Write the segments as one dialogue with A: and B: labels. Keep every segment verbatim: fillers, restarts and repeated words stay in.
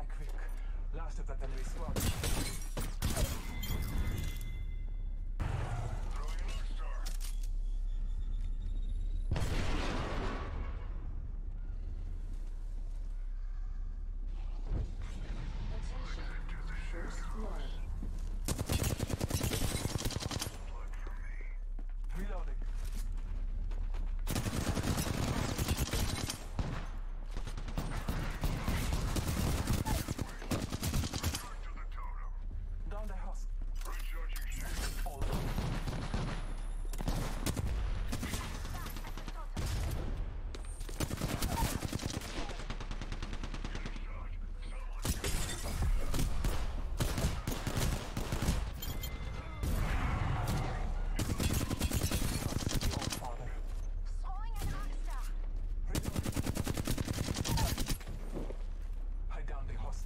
A: Die quick. Last of that enemy squad. Reloading. Down the house. All of them. Hide down the house.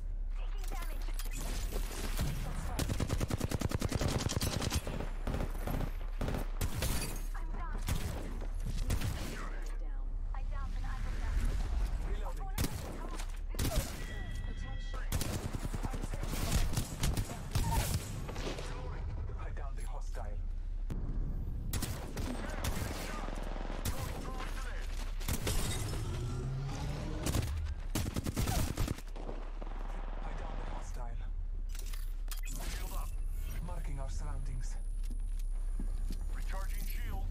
A: Reloading. Hide down the hostile. Hide down the hostile.
B: Shield up.
A: Marking our surroundings.
B: Recharging shields.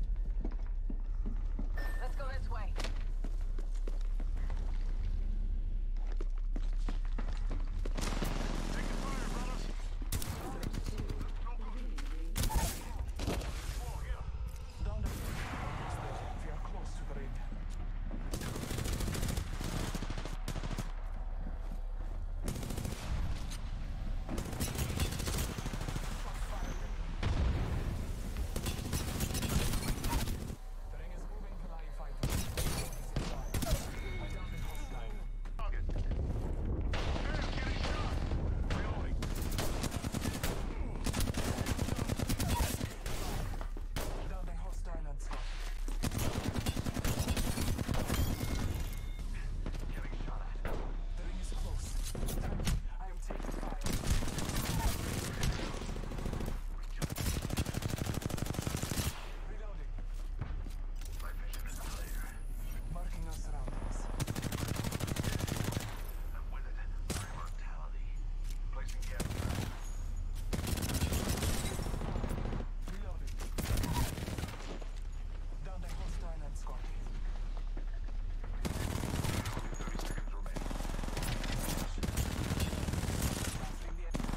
C: Let's go this way.
B: Taking fire, brothers. Oh, yeah.
A: Down the we are close to the ring. The ring is moving to live fighter. Hide down the hostile.
B: Target. Damn, getting shot. Reloading.
A: Down the hostile and stop.
B: Getting shot at.
A: The ring is close. I am taking fire. Reloading.
B: My vision is clear.
A: Marking our surroundings.
B: I'm with it. My mortality. Placing gas trap.
A: Reloading. Down the hostile and squad.
B: thirty seconds remaining.
A: Battling the enemy.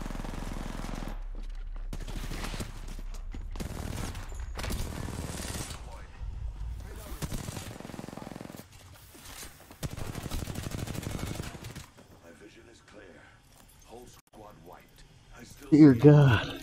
B: Deployed. My vision is clear. Whole squad wiped. I still
D: Dear
B: see-
D: God.